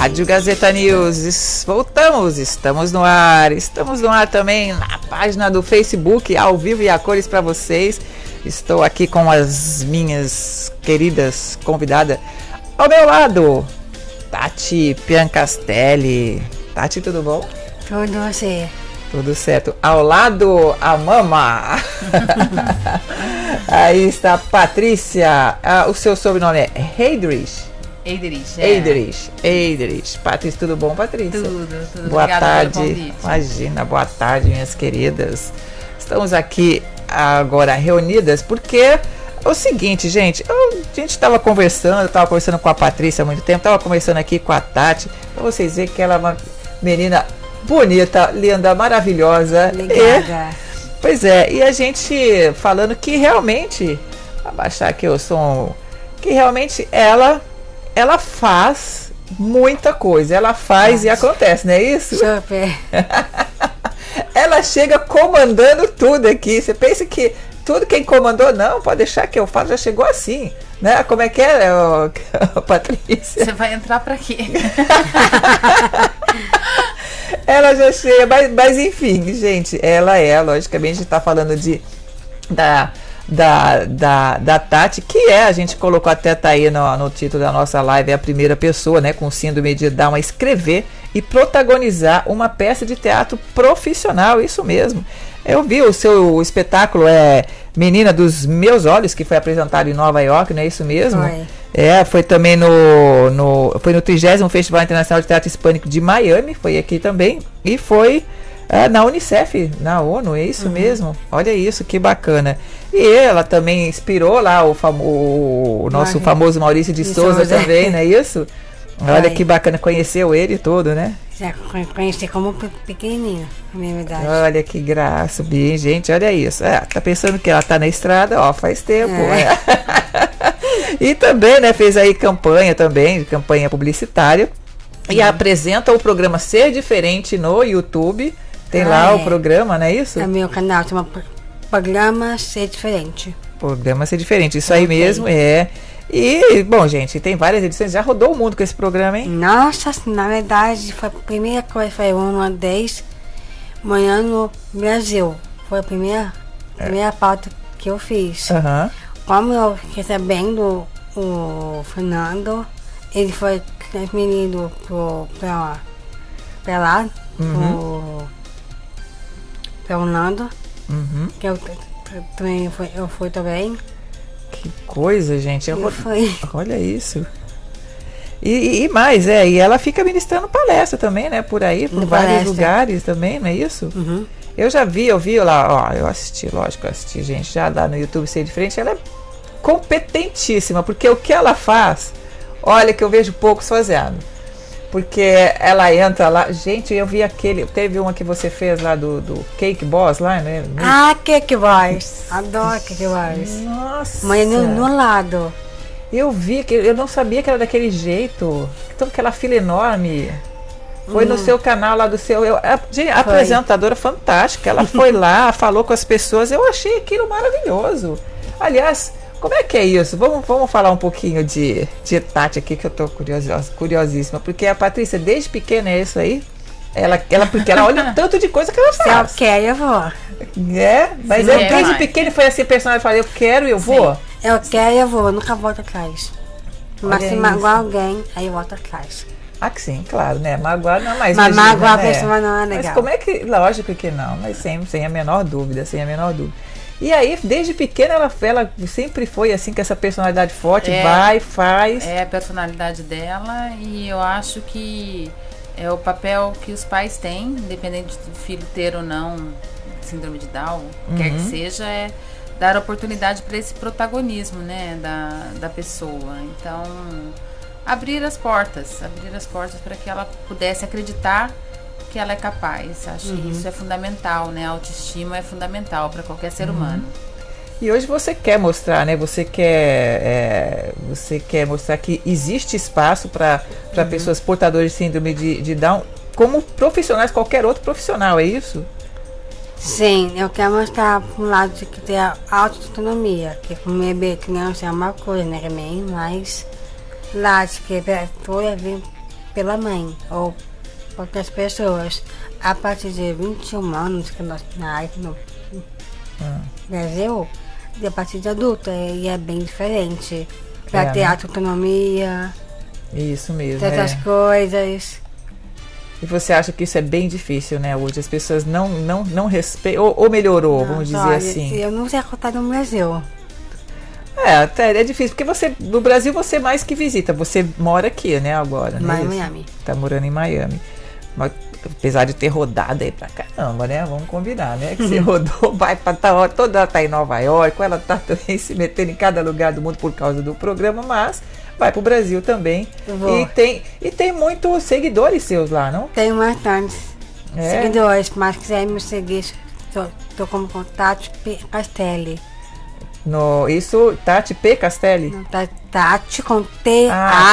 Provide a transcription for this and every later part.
Rádio Gazeta News, voltamos, estamos no ar também na página do Facebook, ao vivo e a cores para vocês. Estou aqui com as minhas queridas convidadas ao meu lado, Tati Piancastelli. Tati, tudo bom? Tudo você. Tudo certo. Ao lado, a mama. Aí está a Patrícia. O seu sobrenome é Heidrich. Heidrich. Patrícia, tudo bom, Patrícia? Tudo. Boa Obrigada tarde. pelo convite. Imagina, boa tarde, minhas queridas. Estamos aqui agora reunidas porque é o seguinte, gente. A gente estava conversando, eu estava conversando com a Patrícia há muito tempo, estava conversando aqui com a Tati, para vocês verem que ela é uma menina bonita, linda, maravilhosa. Obrigada. Pois é, e a gente falando que realmente, abaixar aqui o som, que realmente ela faz muita coisa, ela faz e acontece, não é isso? Super. Ela chega comandando tudo aqui, você pensa que tudo quem comandou, não, pode deixar que eu faço, já chegou assim, né? Como é que é, Patrícia? Você vai entrar pra quê? Ela já chega, mas enfim, gente, logicamente, a gente está falando da Tati, que a gente colocou até, tá aí no título da nossa live, é a primeira pessoa, né, com síndrome de Down a escrever e protagonizar uma peça de teatro profissional, isso mesmo. Eu vi o seu espetáculo, Menina dos Meus Olhos, que foi apresentado em Nova York, não é isso mesmo? Foi também foi no 30º Festival Internacional de Teatro Hispânico de Miami, foi aqui também, e foi na Unicef, na ONU, é isso mesmo? Olha isso, que bacana. E ela também inspirou lá o nosso famoso Maurício de Souza também, não é isso? Olha que bacana, conheceu ele todo, né? Já conheci como pequenininha, na minha verdade. Olha que graça, bem, gente, olha isso. Tá pensando que ela tá na estrada, faz tempo. E também, né, fez aí campanha publicitária. E apresenta o programa Ser Diferente no YouTube. Tem lá o programa, não é isso? É meu canal, chama Programa Ser Diferente. Programa Ser Diferente, isso aí mesmo, E, bom, gente, tem várias edições, já rodou o mundo com esse programa, hein? Nossa, na verdade, foi a primeira coisa, foi uma 10 manhã no Brasil. Foi a primeira pauta que eu fiz. Como eu fiquei sabendo, o Fernando, ele foi transferido pra lá, pra Orlando, que eu fui também. Que coisa, gente. Olha isso. E mais, e ela fica ministrando palestra também, né? Por aí, por vários lugares também, não é isso? Eu vi lá, eu assisti, gente, já lá no YouTube Ser Diferente, ela é competentíssima, porque o que ela faz, olha que eu vejo poucos fazendo. Porque ela entra lá, gente, eu vi teve uma que você fez lá do Cake Boss lá, né? Cake Boss, adoro Cake Boss. Nossa! Mas no lado. Eu vi, eu não sabia que era daquele jeito, toda aquela fila enorme. Foi no seu canal lá do seu... a apresentadora fantástica, ela foi lá, falou com as pessoas, eu achei aquilo maravilhoso. Aliás, como é que é isso? Vamos falar um pouquinho de Tati aqui, que eu tô curiosíssima. Porque a Patrícia, desde pequena, é isso aí? Porque ela olha o tanto de coisa que ela faz. Se eu quero, eu vou. Mas desde pequena foi assim, personagem fala, eu quero e eu vou? Eu quero e eu vou, eu nunca volto atrás. Mas se magoar alguém, aí eu volto atrás. Que sim, claro, né? Magoar não é mais. Mas magoar a pessoa não é legal. Mas como é que... Lógico que não, mas sem a menor dúvida, E aí, desde pequena, ela sempre foi assim, com essa personalidade forte, faz. É a personalidade dela, e eu acho que é o papel que os pais têm, independente do filho ter ou não síndrome de Down, quer que seja, é dar oportunidade para esse protagonismo, né, da pessoa. Então, abrir as portas para que ela pudesse acreditar que ela é capaz. Acho que isso é fundamental, né? A autoestima é fundamental para qualquer ser humano. E hoje você quer mostrar, né? Você quer mostrar que existe espaço para pessoas portadoras de síndrome de Down como profissionais, qualquer outro profissional, é isso? Sim, eu quero mostrar para um lado de que ter a autonomia, que com bebê criança é uma coisa, né? Também, mas lá de que a pessoa vir pela mãe ou por outras pessoas. A partir de 21 anos, que nós no Brasil, a partir de adulta, e é bem diferente. Para ter autonomia. Isso mesmo. Essas coisas. E você acha que isso é bem difícil, né, hoje? As pessoas não respeitam, ou melhorou, vamos dizer assim. Eu não sei contar no Brasil. Até é difícil, porque no Brasil você mais que visita, você mora aqui, né, agora, né? Miami. Tá morando em Miami. Mas, apesar de ter rodado aí pra caramba, né, vamos combinar, né, que você rodou, vai pra toda ela tá em Nova York, ela tá também se metendo em cada lugar do mundo por causa do programa, mas vai pro Brasil também. E tem muitos seguidores seus lá, não? Tem bastante seguidores, mas quiserem me seguir, tô como contato Castelli. Isso, Tati P. Castelli? Tati com T-A-T-H-I.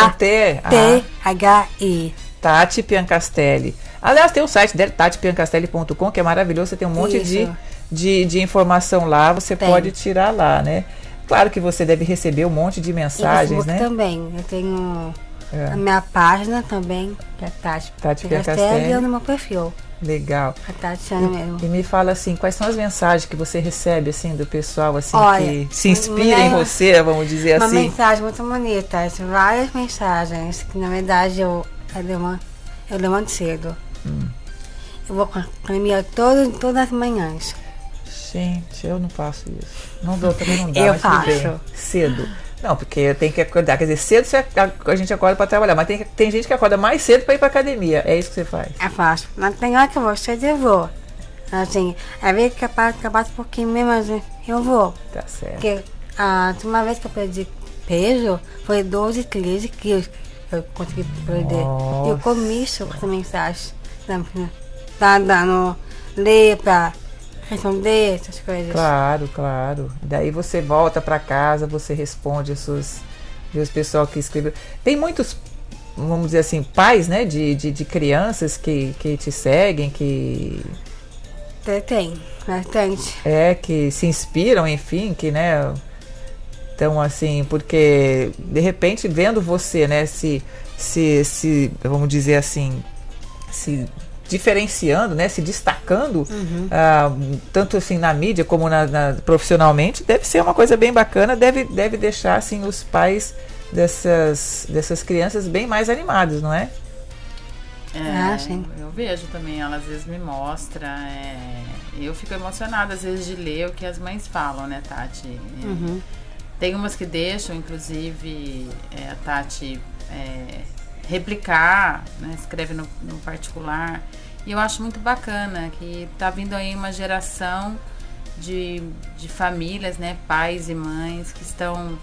Tati Piancastelli. Aliás, tem o site dela, tatipiancastelli.com, que é maravilhoso. Você tem um monte de informação lá, você pode tirar lá, né? Claro que você deve receber um monte de mensagens, né? Também. Eu tenho a minha página também, que é Tati Piancastelli, e eu no meu perfil. Legal. A Tatiana mesmo. E me fala assim, quais são as mensagens que você recebe assim do pessoal assim, que se inspira em você, vamos dizer assim? Uma mensagem muito bonita, várias mensagens que na verdade eu levanto cedo. Eu vou caminhar todas as manhãs. Gente, eu não faço isso. Também não dá, eu mas faço. Cedo. Não, porque eu tenho que acordar. Quer dizer, cedo a gente acorda para trabalhar, mas tem gente que acorda mais cedo para ir para academia. É isso que você faz? É fácil. Mas tem hora que eu vou cedo, eu vou. Assim, às vezes que acabar um pouquinho mesmo, assim, eu vou. Tá certo. Porque uma vez que eu perdi peso, foi 12, 13 quilos que eu consegui perder. E eu comi isso com essa mensagem. Tá dando ler pra responder essas coisas. Claro. Daí você volta para casa, você responde os pessoal que escreveu. Tem muitos, vamos dizer assim, pais, né, de crianças que te seguem, que... Tem, bastante. Que se inspiram, enfim, que, né... Então, assim, porque, de repente, vendo você, né, se vamos dizer assim, se diferenciando, né, se destacando, tanto assim na mídia como profissionalmente, deve ser uma coisa bem bacana, deve deixar assim os pais dessas crianças bem mais animados, não é? Sim. Eu vejo também, ela às vezes me mostra, eu fico emocionada às vezes de ler o que as mães falam, né, Tati? Tem umas que deixam, inclusive, a Tati replicar, né, escreve no particular. E eu acho muito bacana que tá vindo aí uma geração de famílias, né, pais e mães que estão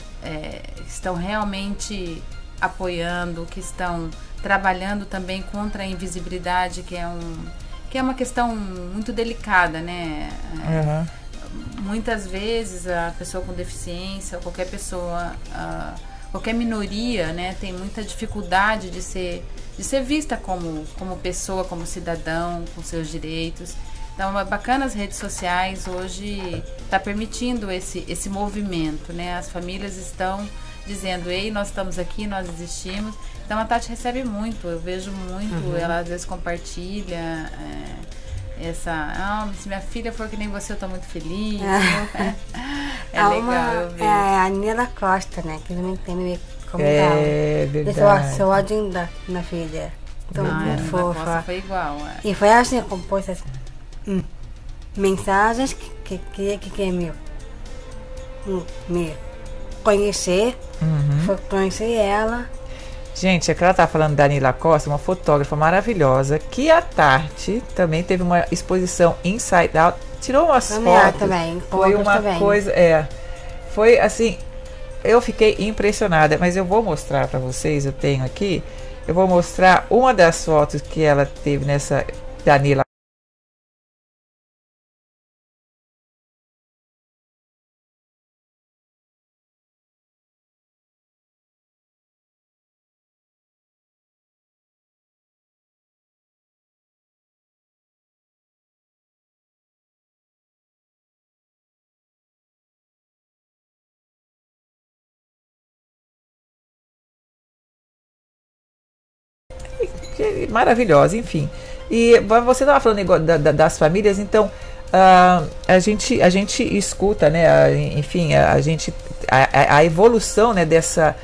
realmente apoiando, que estão trabalhando também contra a invisibilidade, que é uma questão muito delicada, né? Muitas vezes a pessoa com deficiência, ou qualquer pessoa, qualquer minoria, né, tem muita dificuldade de ser vista como pessoa, como cidadão, com seus direitos. Então, é bacana as redes sociais hoje tá permitindo esse movimento, né? As famílias estão dizendo, ei, nós estamos aqui, nós existimos. Então, a Tati recebe muito, eu vejo muito, ela às vezes compartilha se minha filha for que nem você, eu tô muito feliz. Legal, eu vejo. A Nila Costa, né, que não entende como verdade. Eu sou a da minha filha. Então, muito fofa. Foi igual. E foi assim, compôs essas mensagens que me conhecer, foi conhecer ela. Gente, é que ela tá falando da Nila Costa, uma fotógrafa maravilhosa, que à tarde também teve uma exposição Inside Out, tirou umas fotos. Também, foi uma coisa, foi assim, eu fiquei impressionada, mas eu vou mostrar para vocês, eu tenho aqui, eu vou mostrar uma das fotos que ela teve nessa da Nila. maravilhosa, enfim. E você estava falando das famílias, então a gente escuta, né? Enfim, a evolução, né,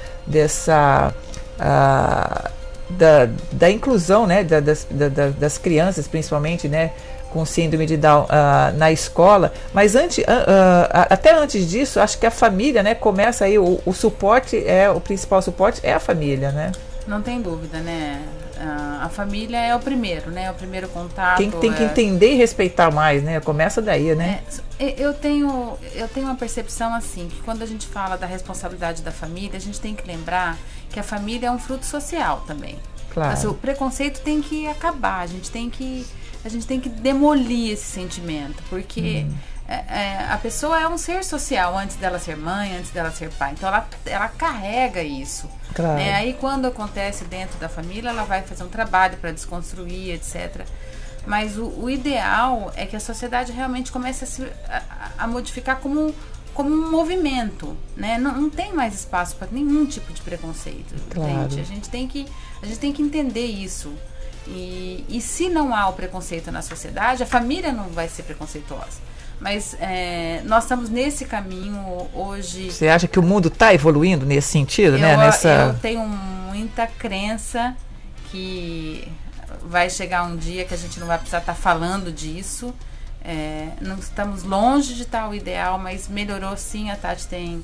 da inclusão, né, das crianças, principalmente, né, com síndrome de Down na escola. Mas até antes disso, acho que a família, né, começa aí, o suporte, o principal suporte é a família, né? Não tem dúvida, né? A família é o primeiro, né? É o primeiro contato. Tem que entender e respeitar mais, né? Começa daí, né? Eu tenho uma percepção assim, que quando a gente fala da responsabilidade da família, a gente tem que lembrar que a família é um fruto social também. Claro. Assim, o preconceito tem que acabar, a gente tem que demolir esse sentimento, porque a pessoa é um ser social antes dela ser mãe, antes dela ser pai. Então ela carrega isso. Claro. Né? Aí quando acontece dentro da família, ela vai fazer um trabalho para desconstruir, etc. Mas o ideal é que a sociedade realmente comece a modificar como um movimento, né? Não tem mais espaço para nenhum tipo de preconceito. Claro. A gente tem que entender isso. E se não há o preconceito na sociedade, a família não vai ser preconceituosa. Mas nós estamos nesse caminho hoje. Você acha que o mundo está evoluindo nesse sentido, né? Eu tenho muita crença que vai chegar um dia que a gente não vai precisar estar falando disso. Não estamos longe de estar o ideal, mas melhorou sim. A Tati tem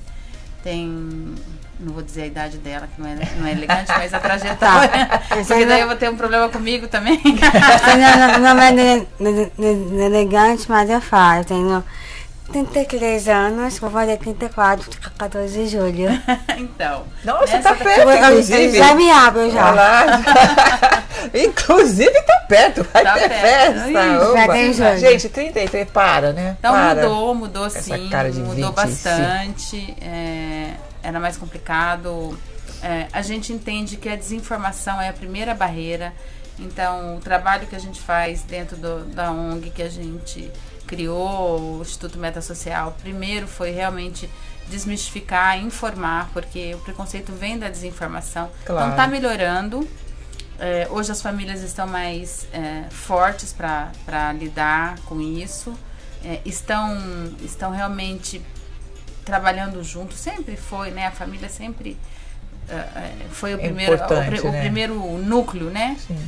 não vou dizer a idade dela, que não é elegante, mas a trajetória. Porque daí eu vou ter um problema comigo também. Não é elegante, mas eu falo. Eu tenho 33 anos, vou fazer 34, 14 de julho. Então. Nossa, tá perto, inclusive. Já me abro, já. Inclusive tá perto, vai ter festa. Gente, 33, para, né? Então mudou sim, mudou 20, bastante. Era mais complicado. A gente entende que a desinformação é a primeira barreira. Então, o trabalho que a gente faz dentro da ONG que a gente criou, o Instituto Metasocial, primeiro foi realmente desmistificar, informar, porque o preconceito vem da desinformação. Claro. Então, está melhorando. Hoje as famílias estão mais fortes para lidar com isso. Estão realmente trabalhando junto. Sempre foi, né? A família sempre foi o primeiro núcleo, né? Sim.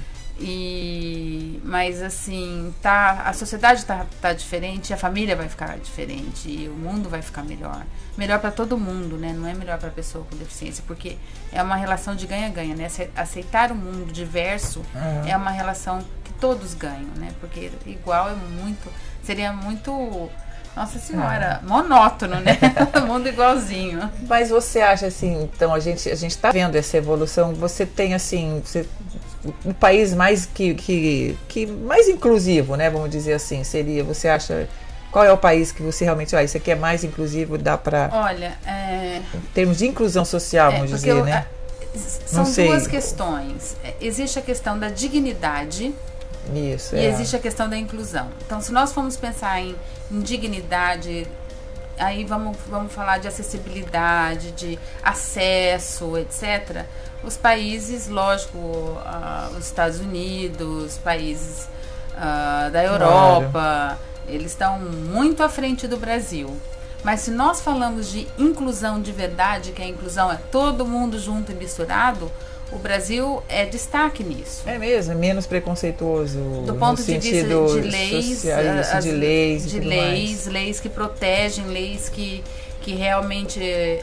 Mas assim, a sociedade tá diferente, a família vai ficar diferente e o mundo vai ficar melhor para todo mundo, né? Não é melhor para a pessoa com deficiência, porque é uma relação de ganha-ganha, né? Aceitar o mundo diverso é uma relação que todos ganham, né? Porque igual seria muito, nossa senhora, monótono, né? Todo mundo igualzinho. Mas você acha assim, então a gente está vendo essa evolução, você tem assim, um país mais que mais inclusivo, né? Vamos dizer assim, seria, você acha, qual é o país que você realmente, isso aqui é mais inclusivo, dá para... Olha, em termos de inclusão social, vamos dizer, né? São duas questões. Existe a questão da dignidade. Isso, e existe a questão da inclusão. Então, se nós formos pensar em dignidade, aí vamos falar de acessibilidade, de acesso, etc. Os países, lógico, os Estados Unidos, países da Europa, claro, eles estão muito à frente do Brasil. Mas se nós falamos de inclusão de verdade, que a inclusão é todo mundo junto e misturado, o Brasil é destaque nisso. É mesmo, é menos preconceituoso do ponto de vista de leis, social, leis que protegem, leis que realmente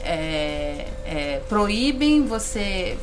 proíbem você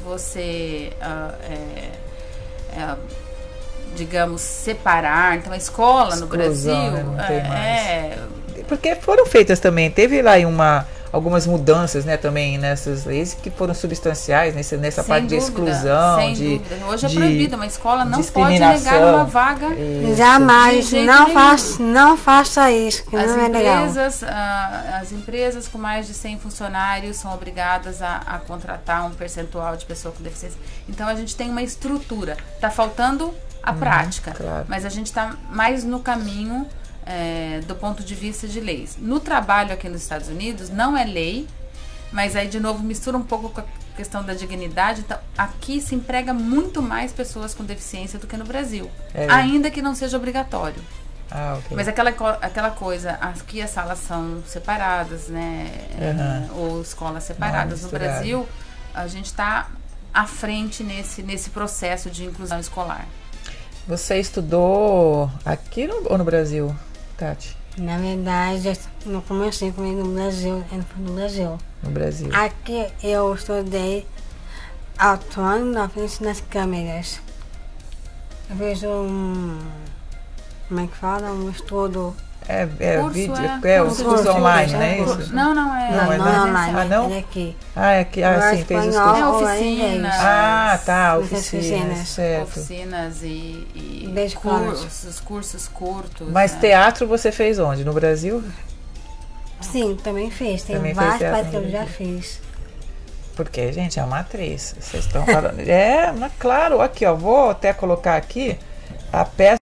digamos, separar. Então a escola no Brasil, né? Não tem mais. Porque foram feitas também, teve lá algumas mudanças, né, também nessas leis que foram substanciais nessa parte de exclusão, sem dúvida. Hoje é proibido, uma escola não pode negar uma vaga. Isso. Jamais, não faça isso, que não é legal. As empresas com mais de 100 funcionários são obrigadas a contratar um percentual de pessoa com deficiência. Então a gente tem uma estrutura, está faltando a prática, claro, mas a gente está mais no caminho do ponto de vista de leis. No trabalho aqui nos Estados Unidos não é lei, mas aí de novo mistura um pouco questão da dignidade, então aqui se emprega muito mais pessoas com deficiência do que no Brasil, ainda que não seja obrigatório. Okay. Mas aquela coisa, aqui as salas são separadas, né? Ou escolas separadas. No Brasil, a gente está à frente nesse processo de inclusão escolar. Você estudou aqui ou no Brasil, Tati? Na verdade, eu comecei comigo no Brasil. No Brasil. Aqui eu estudei atuando na frente das câmeras. Eu fiz como é que fala? Um estudo. Curso, curso online, né? Isso? Não, não online. Ah, não? É aqui. É aqui, sim, fez os cursos. Oficinas. Oficinas, certo. Oficinas e cursos curtos. Mas teatro você fez onde? No Brasil? Sim, também fiz. Tem várias partes que eu já fiz. Porque, gente, é uma atriz. Vocês estão falando. Claro, aqui, ó. Vou até colocar aqui a peça.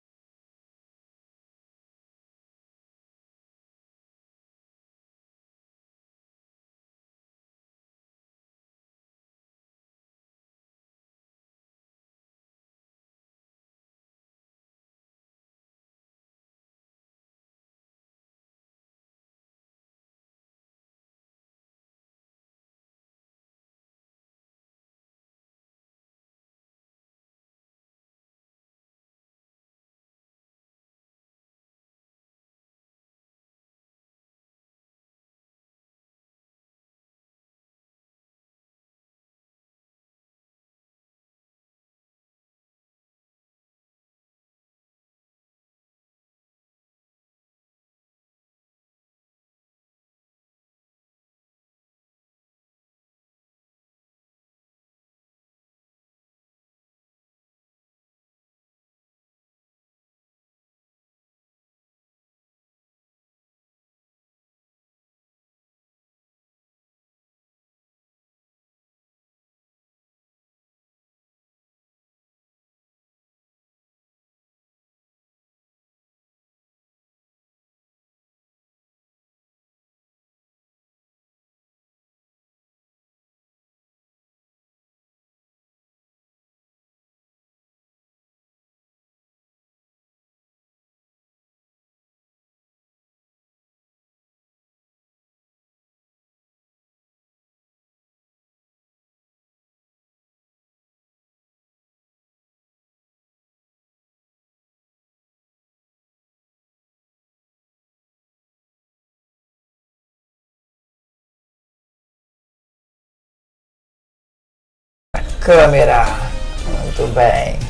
Câmera. Muito bem.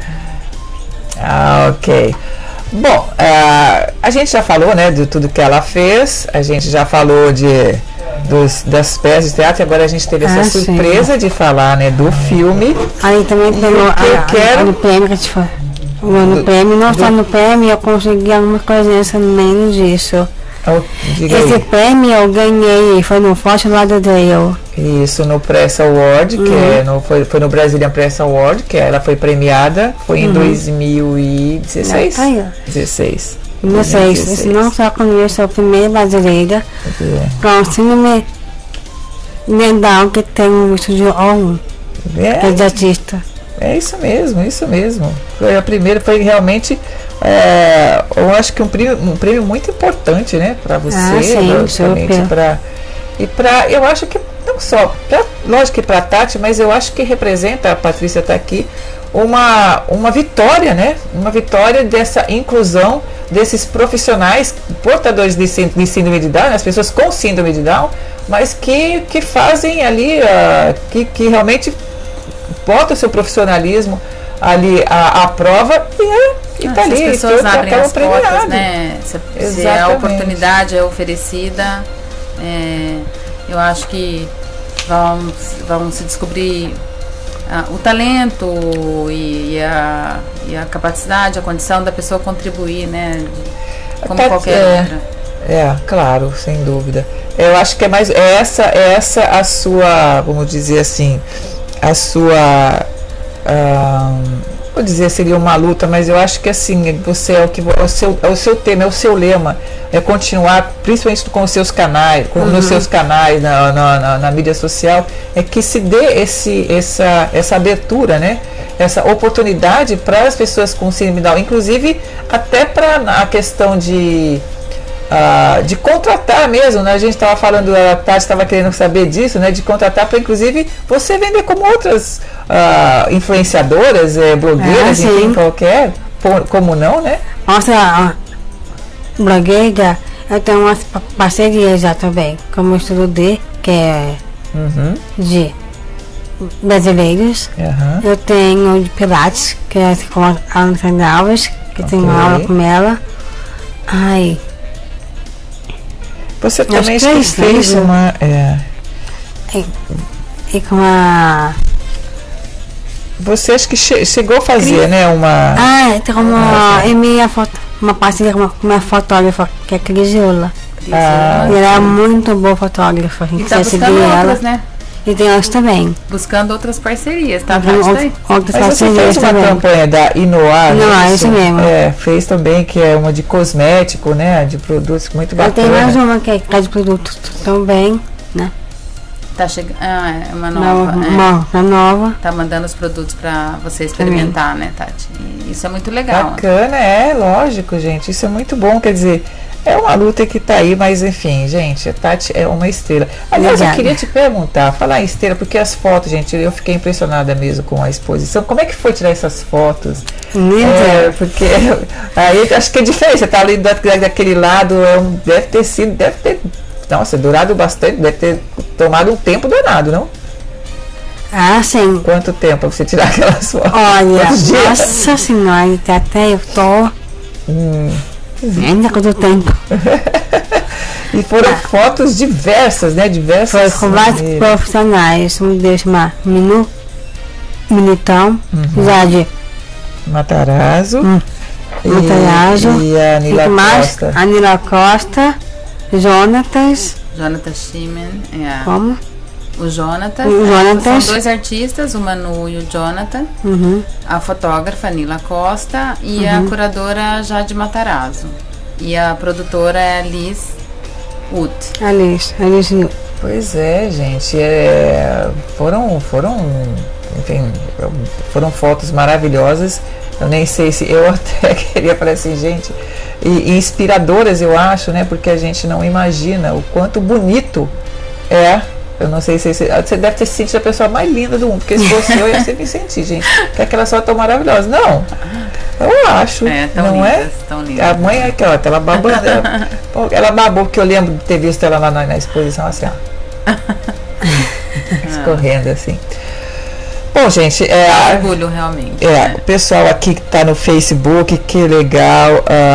Ok. Bom, a gente já falou, né, de tudo que ela fez. A gente já falou das peças de teatro. E agora a gente teve essa surpresa de falar, né, do filme. Aí também tem no prêmio que a gente foi. No prêmio, não só no prêmio, eu consegui algumas coisinhas menos disso. Esse prêmio eu ganhei, foi no Fort Lauderdale. Isso, no Press Award, que foi no Brazilian Press Award, que ela foi premiada, foi em 2016? 16. Não só conheço a primeira brasileira, com síndrome mental que tem um estúdio O1, que é de artista. É isso mesmo. Foi a primeira, foi realmente, eu acho que um prêmio muito importante, né, para você, eu acho que não só, lógico que para a Tati, mas eu acho que representa, a Patrícia está aqui, uma vitória, né, uma vitória dessa inclusão desses profissionais portadores de síndrome de Down, as pessoas com síndrome de Down, mas que fazem ali, que realmente bota o seu profissionalismo ali à prova e tá ali. As pessoas abrem as portas, né? Se a oportunidade é oferecida, eu acho que vão se descobrir o talento e a capacidade, a condição da pessoa contribuir, né? Como qualquer outra. Claro, sem dúvida. Eu acho que é mais essa a sua, vamos dizer assim, a sua vou dizer seria uma luta, mas eu acho que assim, você é o seu tema, é o seu lema, é continuar, principalmente com os seus canais, nos seus canais, na mídia social, é que se dê essa abertura, né? Essa oportunidade para as pessoas com síndrome de Down, inclusive até para a questão de contratar mesmo, né? A gente estava falando, a Tati estava querendo saber disso, né? De contratar para, inclusive, você vender como outras influenciadoras, blogueiras, enfim, qualquer, como não, né? Nossa, blogueira, eu tenho umas parcerias já também, como o Estudo D, que é de brasileiros. Eu tenho de Pilates, que é com a Alessandra Alves, que tem uma aula com ela. Ai. Você também fez uma. E com a. Você acho que chegou a fazer, né? Uma. Tem uma parceria com uma fotógrafa, que é a Crisiola. E ela é muito boa fotógrafa. A gente tá buscando outras, né? E tem elas também. Buscando outras parcerias, tá? Outras Mas você fez uma campanha da Inoar, né? Isso mesmo. Fez também, que é uma de cosmético, né? De produtos, muito bacana. Tem mais uma que é de produtos também, né? Tá chegando. É uma nova. Uma nova. Tá mandando os produtos pra você experimentar, né, Tati? E isso é muito legal. Bacana, lógico, gente. Isso é muito bom, quer dizer. É uma luta que tá aí, mas enfim, gente, a Tati é uma estrela. Aliás, eu queria te perguntar, falar em estrela, porque as fotos, gente, eu fiquei impressionada mesmo com a exposição. Como é que foi tirar essas fotos? Porque aí acho que é diferente, você tá ali daquele lado, deve ter, nossa, durado bastante, deve ter tomado um tempo danado, não? Sim. Quanto tempo pra você tirar aquelas fotos? Olha, nossa senhora, até eu tô... Ainda quanto tempo. E foram fotos diversas, né? Diversas. Foi com vários profissionais. Um deles chama Militão, de Matarazzo. E a Nila Costa. A Nila Costa, Jonathan Schimen. Como? O Jonathan. São dois artistas, o Manu e o Jonathan. A fotógrafa Nila Costa e a curadora Jade Matarazzo. E a produtora é a Liz Wood. Alice. Pois é, gente. Enfim, foram fotos maravilhosas. Eu nem sei se eu até queria falar assim, gente, e inspiradoras, eu acho, né? Porque a gente não imagina o quanto bonito é. Eu não sei se você deve ter se sentido a pessoa mais linda do mundo, porque se fosse eu ia sempre me sentir, gente. Que aquelas fotos tão maravilhosas. Não, eu acho. Tão não lindas, tão lindas. A mãe é aquela, ela babando. Ela babou, porque eu lembro de ter visto ela lá na exposição, assim, ó. Escorrendo, assim. Bom, gente, orgulho realmente. O pessoal aqui que está no Facebook, que legal.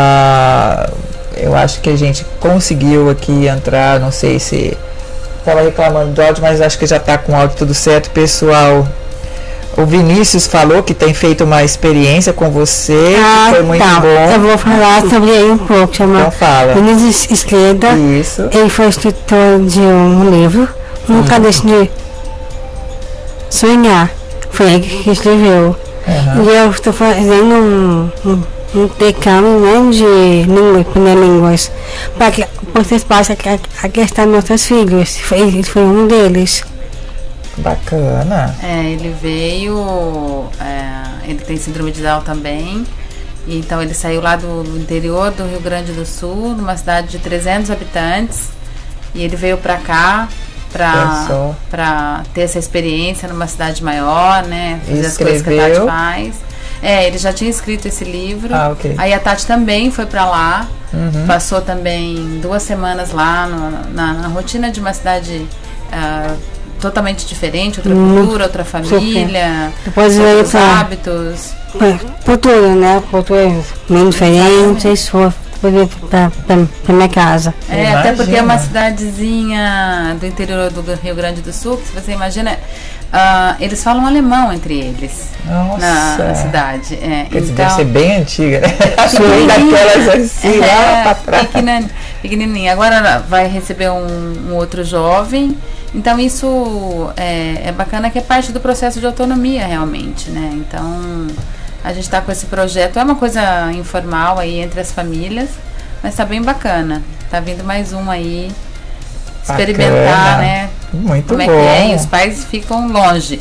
Eu acho que a gente conseguiu aqui entrar, não sei se estava reclamando do áudio, mas acho que já está com o áudio tudo certo, pessoal. O Vinícius falou que tem feito uma experiência com você, que foi muito bom. Eu vou falar sobre ele um pouco. Então fala. Vinícius Esquerda. Isso. Ele foi escritor de um livro, Nunca Deixe de Sonhar. Foi ele que escreveu. E eu estou fazendo um intercâmbio, né, de línguas, para que vocês possam aquestar nossos filhos. Ele foi um deles. Bacana. Ele veio, ele tem síndrome de Down também, então ele saiu lá do interior do Rio Grande do Sul, numa cidade de 300 habitantes, e ele veio para cá para ter essa experiência numa cidade maior, né, fazer as coisas que a Tati faz. Ele já tinha escrito esse livro. Aí a Tati também foi para lá, passou também 2 semanas lá na rotina de uma cidade totalmente diferente, outra cultura, outra família, outros hábitos. Cultura, né? Cultura bem diferente, foi para minha casa. Até porque é uma cidadezinha do interior do Rio Grande do Sul, que se você imagina, eles falam alemão entre eles. Nossa. Na cidade. Então, deve ser bem antiga, né? Daquelas assim, lá pra trás. Pequenininha. Agora vai receber um outro jovem. Então isso é bacana, que é parte do processo de autonomia realmente, né? Então A gente está com esse projeto, é uma coisa informal aí entre as famílias, mas tá bem bacana. Tá vindo mais um aí, experimentar, né? Muito como bom. É que é, e os pais ficam longe.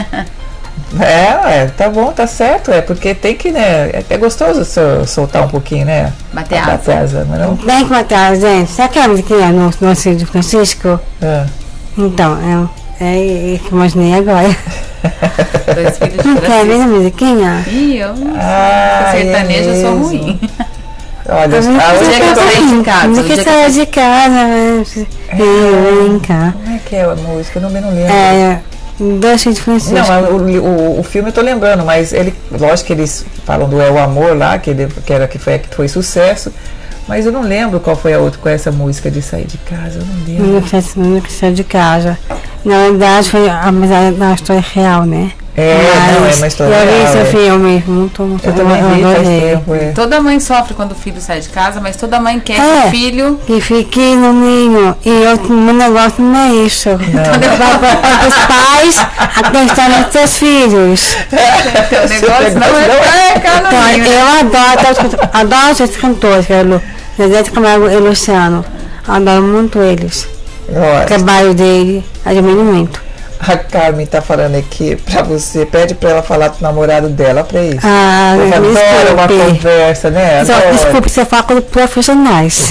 Tá bom, tá certo, porque tem que, né? É gostoso soltar um pouquinho, né? Bater asa. Mas não... Tem que bater asa, gente. Sabe aquela musiquinha no filho de Francisco? Então, é que imaginei agora. Dois filhos de Não quer ver a musiquinha? Ih, eu não sei. Sertanejo eu sou ruim. Olha, hoje é que eu tô bem de casa. Hoje é que sai de casa, vem cá. Como é que é a música? Eu não lembro. Dois filhos de Francisco. Não, o filme eu tô lembrando, mas lógico que eles falam do É o Amor lá, que foi sucesso, mas eu não lembro qual foi a outra com essa música de sair de casa, eu não lembro. Nunca saiu de casa. Na verdade foi uma história real, né? Não é uma história real. Eu vi esse filme, eu também vi faz tempo. Toda mãe sofre quando o filho sai de casa, mas toda mãe quer que o filho... Que fique no ninho. E o negócio não é isso. Para os pais, a questão dos seus filhos. O negócio não é ficar no ninho. Eu adoro esses cantores, Zezé de Camargo e Luciano. Adoro muito eles. O trabalho dele, admiro muito. A Carmen tá falando aqui pra você, pede pra ela falar pro namorado dela pra isso. Eu adoro uma conversa, né? Desculpe, você fala com profissionais.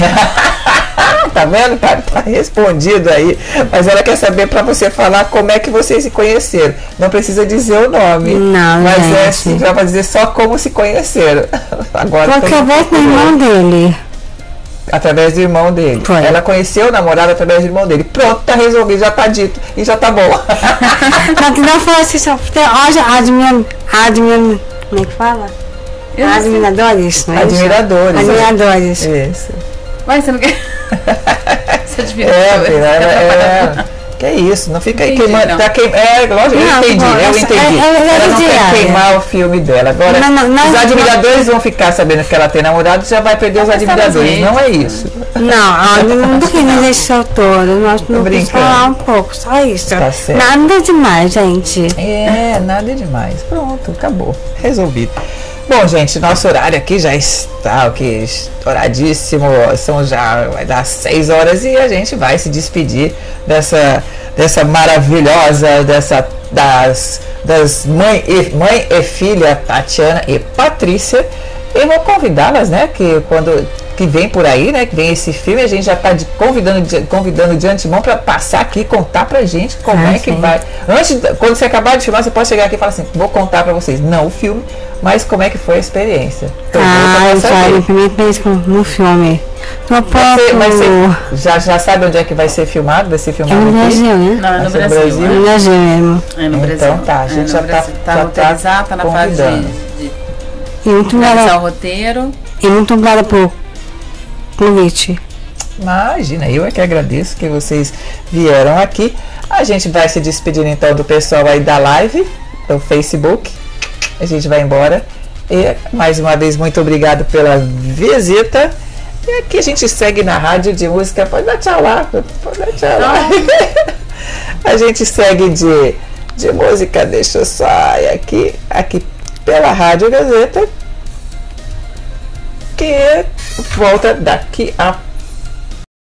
Tá vendo? Tá respondido aí. Mas ela quer saber pra você falar como é que vocês se conheceram. Não precisa dizer o nome. Não, mas já vai dizer só como se conheceram. Agora. Através do irmão dele. Através do irmão dele. Foi. Ela conheceu o namorado através do irmão dele. Pronto, tá resolvido, já tá dito. E já tá bom. Não foi assim, só. Como é que fala? Admiradores, não é Admiradores. Admiradores. Isso. Mas você não quer. Você admira. Que é isso, não fica aí Entendi, queimando. não. Lógico, eu entendi. Ela não quer queimar o filme dela. Agora, os admiradores vão ficar sabendo que ela tem namorado, já vai perder os admiradores. Não é isso. Não tô querendo esse autor. Nós não vamos falar um pouco, só isso. Tá certo. Nada demais, gente. Nada demais. Pronto, acabou. Resolvido. Bom, gente, nosso horário aqui já está estouradíssimo. Vai dar 6 horas e a gente vai se despedir dessa maravilhosa, das mãe e filha, Tatiana e Patrícia. E vou convidá-las, né, que vem por aí, né, que vem esse filme, a gente já está convidando de antemão para passar aqui e contar pra gente como é que vai. Quando você acabar de filmar, você pode chegar aqui e falar assim, vou contar para vocês, não o filme, mas como é que foi a experiência. Eu já primeira vez no filme. Você já sabe onde é que vai ser filmado? Vai ser filmado no Brasil, né? Não, é no Brasil. É no Brasil mesmo. É no Brasil. Então tá, a gente já está tá na fase de realizar o roteiro. E muito obrigada por convite. Imagina, eu é que agradeço que vocês vieram aqui. A gente vai se despedindo então do pessoal aí da live, do Facebook. A gente vai embora. E mais uma vez, muito obrigado pela visita. E aqui a gente segue na rádio de música. Pode dar tchau lá. A gente segue de música. Deixa eu só aqui pela Rádio Gazeta. Que volta daqui a